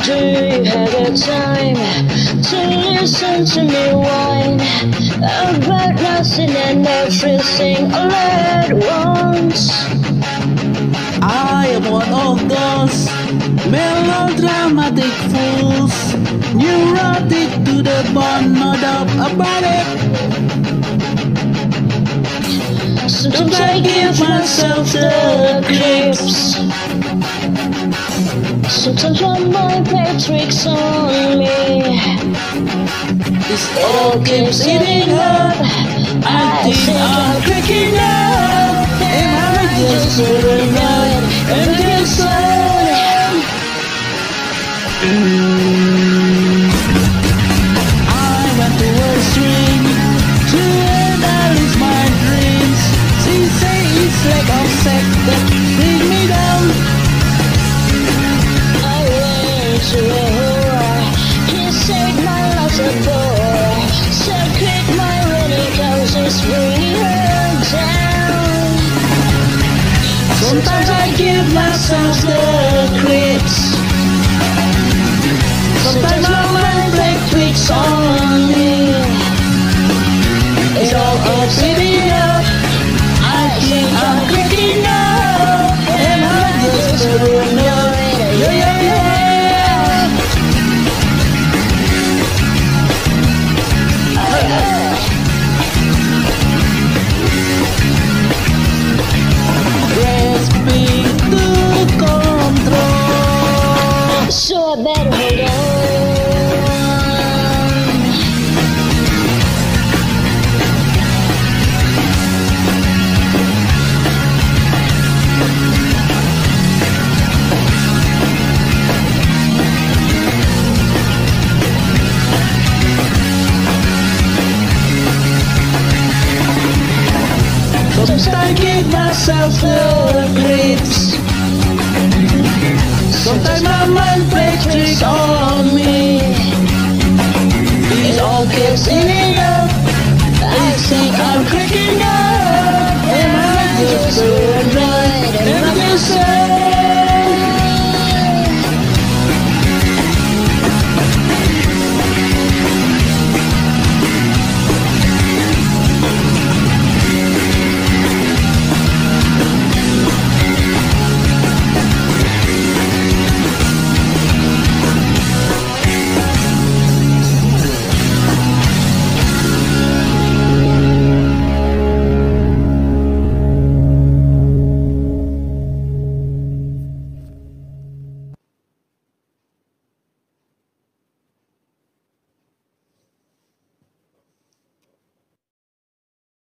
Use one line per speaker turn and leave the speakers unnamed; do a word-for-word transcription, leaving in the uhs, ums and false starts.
Do you have the time to listen to me whine about nothing and everything all at once?
I am one of those melodramatic fools, neurotic to the bone, no doubt about it.
Sometimes I give myself the creeps. Sometimes my mind plays tricks on me.
This all keeps eating up. I think I'm cracking up. Am I just paranoid and insane? I went to a string to analyze my dreams. She say it's like a sex that bring me down.
I went to a whore. He said my love's a bore. So quit my running cause it's bringing her down.
Sometimes I give myself the creeps. Sometimes my mind plays tricks on me. It all keeps eating up. I think I'm cracking up. Am I just paranoid? Yeah, yeah, yeah. Grasping to control.
So I better hold on.
Sometimes I give myself the creeps. Sometimes my mind plays tricks on me. It all keeps eating up. I think I'm cracking up.